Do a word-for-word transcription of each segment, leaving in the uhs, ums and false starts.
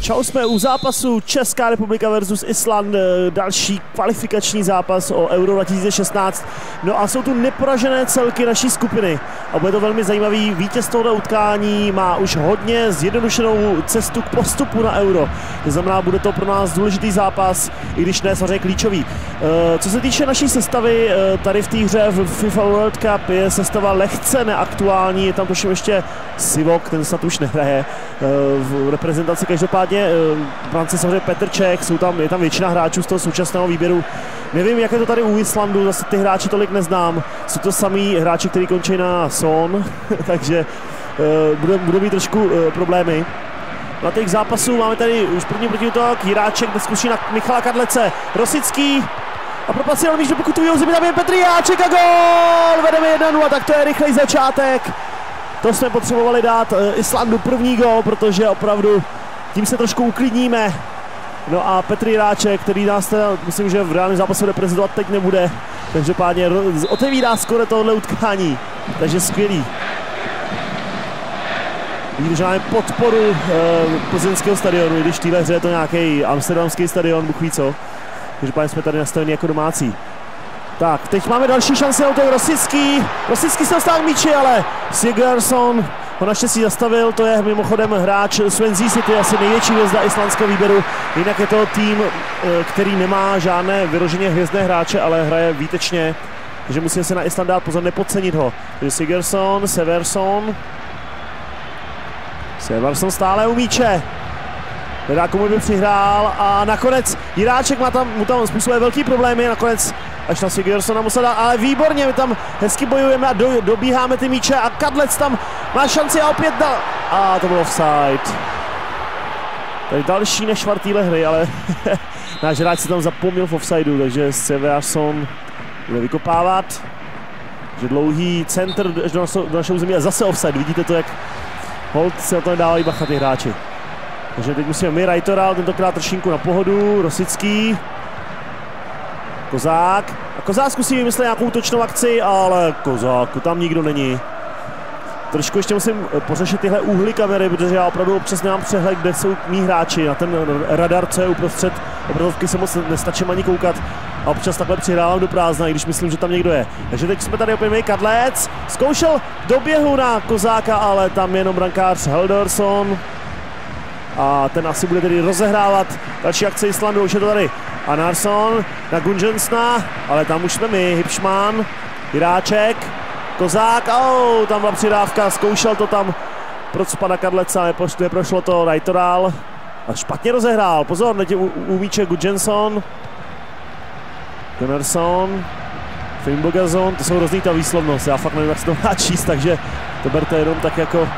Čau, jsme u zápasu Česká republika versus Island, další kvalifikační zápas o Euro dva tisíce šestnáct. No a jsou tu neporažené celky naší skupiny a bude to velmi zajímavý. Vítěz tohoto utkání má už hodně zjednodušenou cestu k postupu na Euro. To znamená, bude to pro nás důležitý zápas, i když ne samozřejmě klíčový. Co se týče naší sestavy, tady v té hře v FIFA World Cup je sestava lehce neaktuální, je tam tuším ještě Sivok, ten snad už nehraje v reprezentaci. Každopádně v rámci samozřejmě Petr Čech, jsou tam, je tam většina hráčů z toho současného výběru. Nevím, jak je to tady u Islandu, zase ty hráči tolik neznám. Jsou to samý hráči, kteří končí na Son, takže bude, bude mít trošku problémy. Na těch zápasů máme tady už první protiútok, Jiráček zkusí na Michala Kadlece, Rosický a propasil míč do pokutového území, tam je Petr Jiráček a gól! Vedeme jedna nula, tak to je rychlej začátek. To jsme potřebovali dát Islandu první gól, protože opravdu tím se trošku uklidníme. No a Petr Jiráček, který nás teda, myslím, že v reálném zápasu reprezentovat teď nebude, každopádně otevírá skoro tohle utkání, takže skvělý. Vidím, že máme podporu e, plzeňského stadionu, i když v téhle hře je to nějaký amsterdamský stadion, Bůh ví co. Každopádně jsme tady nastaveni jako domácí. Tak, teď máme další šanci na to Rosický. Rosický se dostal k míči, ale Sigurdsson ho naštěstí zastavil. To je mimochodem hráč Swansea City, asi největší hvězda islandského výběru. Jinak je to tým, který nemá žádné vyloženě hvězdné hráče, ale hraje výtečně. Takže musíme se na Island dát pozor, nepodcenit ho. Takže Sigurdsson, Seversson. Seversson stále u míče. Hledá, komu by přihrál a nakonec Jiráček má tam, mu tam způsobuje velký problémy, nakonec až na Sigurdssona musel dát, ale výborně, my tam hezky bojujeme a do, dobíháme ty míče a Kadlec tam má šanci a opět dal. A to bylo offside. Tady další nešvar téhle hry, ale náš hráč se tam zapomněl v offsideu, takže Seversson bude vykopávat. Že dlouhý center do, do našeho území a zase offside, vidíte to, jak hold se na to nedávají bacha ty hráči. Takže teď musíme my, Rajtoral, tentokrát trošinku na pohodu, Rosický, Kozák. A Kozák zkusí vymyslet nějakou útočnou akci, ale Kozáku tam nikdo není. Trošku ještě musím pořešit tyhle úhly kamery, protože já opravdu občas nemám přehled, kde jsou mý hráči. Na ten radar, co je uprostřed obrazovky, se moc nestačím ani koukat. A občas takhle přihrávám do prázdna, i když myslím, že tam někdo je. Takže teď jsme tady opět my, Kadlec. Zkoušel do běhu na Kozáka, ale tam jenom brankář Heldorsson. A ten asi bude tedy rozehrávat další akce Islandu, už je to tady Anarsson na Gunjonsna, ale tam už jsme my, Hipšman, Jiráček, Kozák, oh, tam byla přidávka, zkoušel to tam pro pana Kadleca, neprošlo to, Rajtoral a špatně rozehrál, pozor, teď je u, u míče Gunjonsson, Gunnarsson, Finnbogazon, to jsou hrozný ta výslovnost, já fakt nevím, jak se to má číst, takže to berte jenom tak jako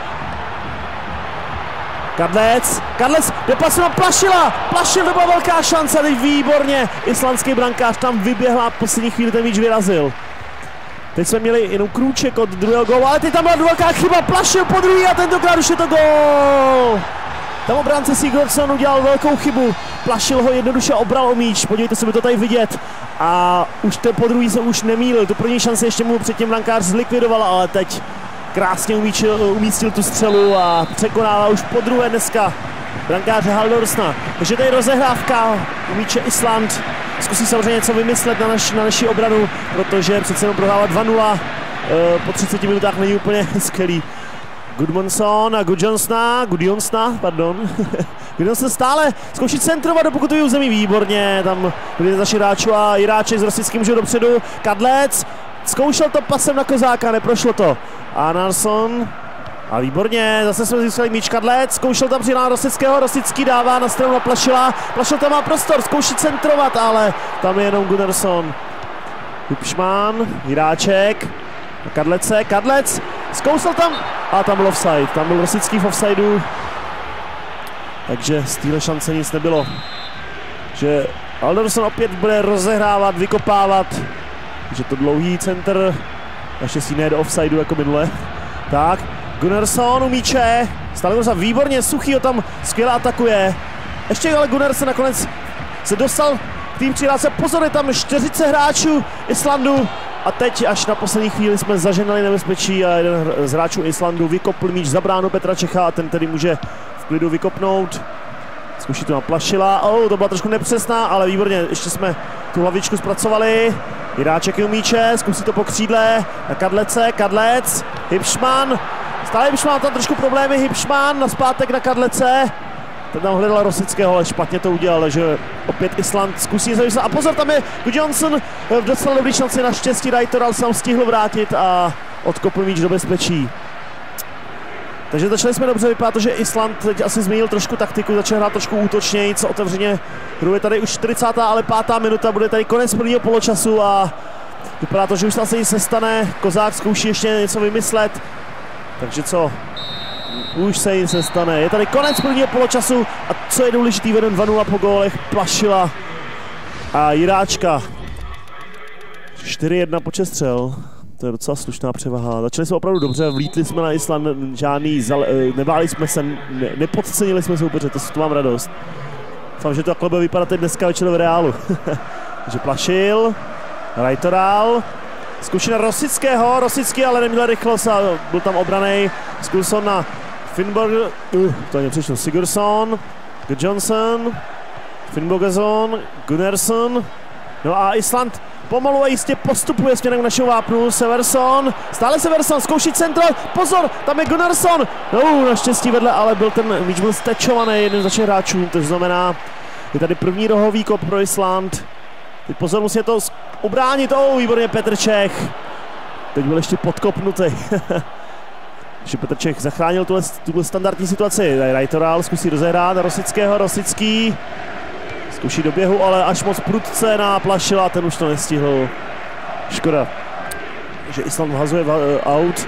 Kadlec, Kadlec, jde pasu na Plašila, Plašil, to byla velká šance, teď výborně, islandský brankář tam vyběhl a poslední chvíli ten míč vyrazil. Teď jsme měli jenom krůček od druhého gólu, ale teď tam byla velká chyba, Plašil po druhý a tentokrát už je to gól. Tam obránce Sigurdsson udělal velkou chybu, Plašil ho jednoduše obral o míč, podívejte se, by to tady vidět. A už ten po druhý se už nemýlil, tu první šanci ještě mu předtím brankář zlikvidoval, ale teď krásně umíčil, umístil tu střelu a překonává už po druhé dneska brankáře Haldorsna. Takže tady rozehrávka, umíče Island. Zkusí samozřejmě něco vymyslet na, naš, na naši obranu, protože přece jenom prohrává dva nula. E, po třiceti minutách není úplně skvělý. Gudmundsson a Gudjonsna, Gudjonsna, pardon. Gudjonsna stále zkouší centrovat do pokutového území, výborně. Tam byli naši hráčů a Jiráček s Rosickým můžou dopředu. Kadlec zkoušel to pasem na Kozáka, neprošlo to. Anarsson a výborně, zase jsme získali míč, Kadlec, zkoušel tam přijít na Rosického, Rosický dává na stranu na Plašila, Plašil tam má prostor, zkouší centrovat, ale tam je jenom Gunnarsson. Hipšman, Jiráček, Kadlece, Kadlec, zkoušel tam, a tam byl offside, tam byl Rosický v offsideu, takže z téhle šance nic nebylo. Že Aldersson opět bude rozehrávat, vykopávat, že to dlouhý center, naštěstí ne do offsideu jako minule. Tak, Gunnarsson u míče, stále Gunnarsson výborně, Suchý ho tam skvěle atakuje. Ještě ale Gunnarsson nakonec se dostal k tým přihrávce, pozor, je tam čtyřicet hráčů Islandu a teď až na poslední chvíli jsme zaženali nebezpečí a jeden z hráčů Islandu vykopl míč za bránu Petra Čecha a ten tedy může v klidu vykopnout. Zkouší to na Plašila, oh, to byla trošku nepřesná, ale výborně, ještě jsme tu hlavičku zpracovali. Jiráček je u míče, zkusí to po křídle, na Kadlece, Kadlec, Hipšman, stále Hipšman, tam trošku problémy, Hipšman, naspátek na Kadlece. Ten tam hledal Rosického, ale špatně to udělal, že opět Island zkusí se. A pozor, tam je Johnson v docela dobrý šanci, naštěstí Reitoral sám stihl vrátit a odkopl míč do bezpečí. Takže začali jsme dobře, vypadá to, že Island teď asi změnil trošku taktiku, začal hrát trošku útočněji, co otevřeně hru je tady už čtyřicátá ale pátá minuta, bude tady konec prvního poločasu a vypadá to, že už se asi nic nestane. Kozák zkouší ještě něco vymyslet, takže co? Už se nic nestane. Je tady konec prvního poločasu a co je důležitý, veden dva nula po gólech Plašila a Jiráčka. čtyři jedna počestřel. To je docela slušná převaha. Začali jsme opravdu dobře, vlítli jsme na Island, žádný, zal, nebáli jsme se, ne, nepodcenili jsme soupeře, to, to mám radost. Doufám, že to takhle bude vypadat teď dneska večer v Reálu. Takže Plašil, Reitoral, zkušená Rosického, Rosický ale neměl rychlost a byl tam obranej. Skulson na Finnborg, uh, to ani přišlo, Sigurdsson, Johnson, Finnbogason, Gunnarsson, no a Island pomalu a jistě postupuje směrem k našemu vápnu. Severson, stále Severson, zkouší central, pozor, tam je Gunnarsson, no naštěstí vedle, ale byl ten míč byl stečovaný jedním z našich hráčů, to znamená, je tady první rohový kop pro Island. Teď pozor, musí to ubránit, oh, výborně Petr Čech, teď byl ještě podkopnutý. Takže Petr Čech zachránil tuhle, tuhle standardní situaci, tady Reitoral zkusí rozehrát na Rosického, Rosický zkouší do běhu, ale až moc prudce na Plašila, ten už to nestihl. Škoda, že Island vhazuje out.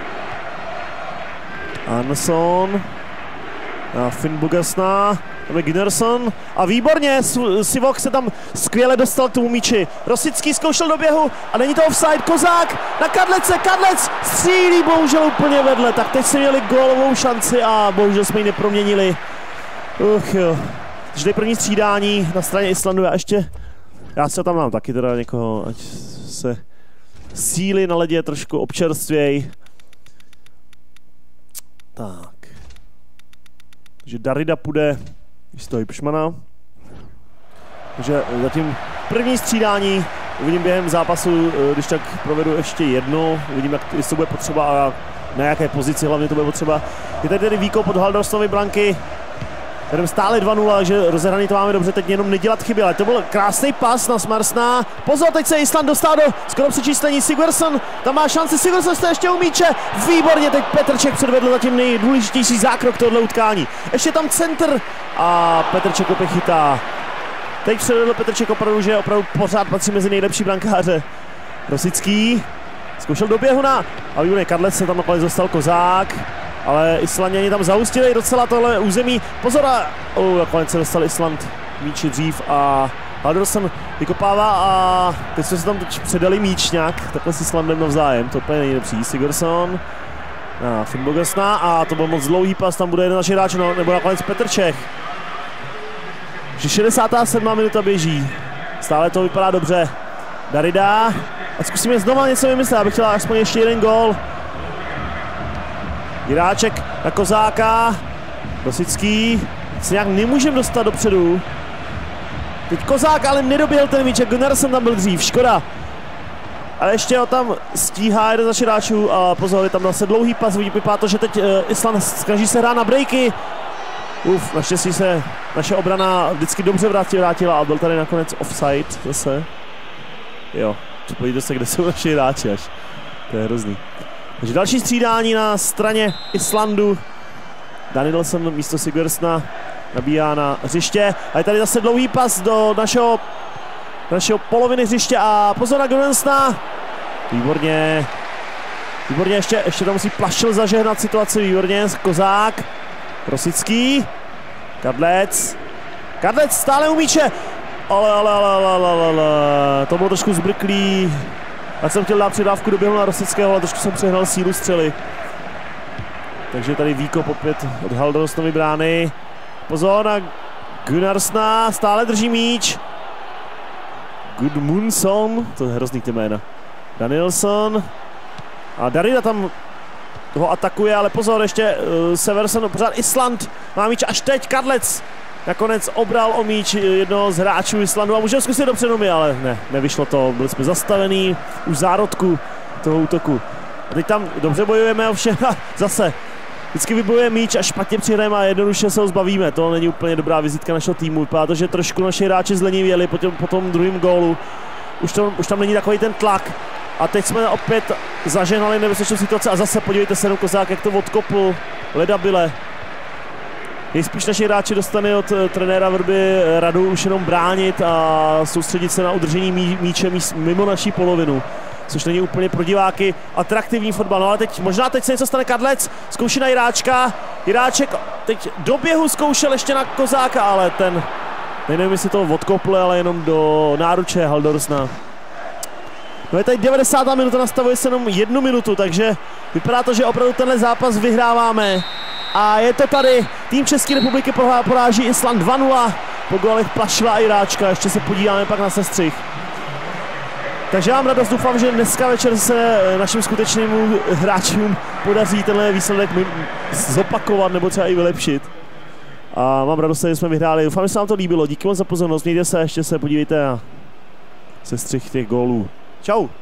Anderson a Finnbogasna, tam je Gunnarsson a výborně, Sivok se tam skvěle dostal k tomu míči. Rosický zkoušel do běhu a není to offside, Kozák na Kadlece, Kadlec střílí bohužel úplně vedle, tak teď jsme měli gólovou šanci a bohužel jsme ji neproměnili. Uch jo. Takže tady první střídání na straně Islandu a ještě, já se tam mám taky teda někoho, ať se síly na ledě trošku občerstvěj. Tak. Takže Darida půjde místo Hipšmana. Takže zatím první střídání, uvidím během zápasu, když tak provedu ještě jedno, uvidím, jak to bude potřeba a na jaké pozici hlavně to bude potřeba. Je tady tedy výkop od Haldorssonovy branky. Jdeme stále dva nula, že rozehraný to máme dobře, teď jenom nedělat chyby, ale to byl krásný pas na Smarsna. Pozor, teď se Island dostal do skoro přečíslení, Sigurdsson, tam má šanci, Sigurdsson jste ještě u míče, výborně, teď Petr Čech předvedl zatím nejdůležitější zákrok tohoto utkání. Ještě tam centr a Petr Čech opět chytá. Teď předvedl Petr Čech opravdu, že opravdu pořád patří mezi nejlepší brankáře. Rosický zkoušel do běhu na, a výborně, Kadlec se tam nakonec dostal, Kozák. Ale Islanděni tam zaustili docela tohle území. Pozor, oh, nakonec se dostal Island míči dřív a Haldorsson vykopává a teď jsme se tam předali míč nějak, takhle s Islandem navzájem, to úplně není lepší. Sigurdsson a Finnbogasna a to byl moc dlouhý pas, tam bude jeden naši hráč, no, nebo nakonec Petr Čech. Že šedesátá sedmá minuta běží, stále to vypadá dobře. Darida, a zkusíme znova něco vymyslet, abych chtěla aspoň ještě jeden gól. Jiráček na Kozáka, Rosický, se nějak nemůžeme dostat dopředu. Teď Kozák ale nedoběhl ten míč, Gunnarsson tam byl dřív, škoda. Ale ještě ho tam stíhá jeden z našich hráčů a pozor, je tam zase dlouhý pas, vypadá to, že teď uh, Island snaží se hrát na breaky. Uf, naštěstí se naše obrana vždycky dobře vrátila a byl tady nakonec offside zase. Jo, podívejte se, kde jsou naši hráči až, to je hrozný. Takže další střídání na straně Islandu. Danielson místo Sigurdsna nabíhá na hřiště. A je tady zase dlouhý pas do našeho, našeho poloviny hřiště a pozor na Gunnarssona. Výborně. Výborně, ještě, ještě tam musí Plašil zažehnat situaci, výborně. Kozák, Rosický, Kadlec. Kadlec stále u míče. Ale, ale, ale, ale, ale, ale, to bylo trošku zbrklý. Já jsem chtěl dát přidávku do běhu na Rosického, ale trošku jsem přehnal sílu střely. Takže tady výkop opět od Haldorssonovy brány. Pozor na Gunnarssona, stále drží míč. Gudmundsson, to je hrozný ty jména. Danielson. A Darida tam ho atakuje, ale pozor, ještě uh, Severson, pořád Island má míč až teď, Kadlec. nakonec obral o míč jednoho z hráčů Islandu a můžeme zkusit dopředu my, ale ne, nevyšlo to, byli jsme zastavený už zárodku toho útoku. A teď tam dobře bojujeme, ovšem zase vždycky vybojuje míč a špatně přihrajeme a jednoduše se ho zbavíme. To není úplně dobrá vizitka našeho týmu, vypadá to, že trošku naši hráči zlenivěli po, po tom druhém gólu. Už, to, už tam není takový ten tlak. A teď jsme opět zaženali nebezpečnou situaci a zase podívejte se, Kozák, jak to odkopl ledabile. Nejspíš naši hráči dostane od trenéra Vrby radu už jenom bránit a soustředit se na udržení mí, míče mimo naší polovinu. Což není úplně pro diváky atraktivní fotbal. No ale teď, možná teď se něco stane. Kadlec zkouší na Jiráčka. Jiráček teď do běhu zkoušel ještě na Kozáka, ale ten, nevím, jestli to odkopl, ale jenom do náruče Haldorsna. No je tady devadesátá minuta, nastavuje se jenom jednu minutu, takže vypadá to, že opravdu tenhle zápas vyhráváme. A je to tady, tým České republiky poráží Island dva nula po gólech Plašila a Jiráčka. Ještě se podíváme pak na sestřih. Takže já mám radost, doufám, že dneska večer se našim skutečným hráčům podaří tenhle výsledek zopakovat nebo třeba i vylepšit. A mám radost, že jsme vyhráli. Doufám, že se vám to líbilo. Díky moc za pozornost. Mějte se, ještě se podívejte na sestřih těch gólů. Čau.